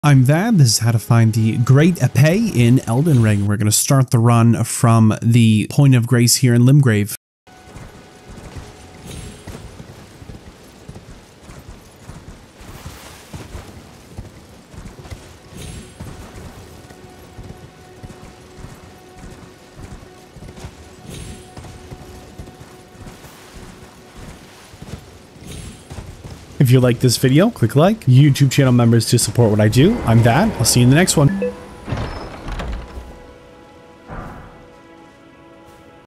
I'm Vadd. This is how to find the Great Epee in Elden Ring. We're going to start the run from the Point of Grace here in Limgrave. If you like this video, click like. YouTube channel members to support what I do. I'm Vadd. I'll see you in the next one.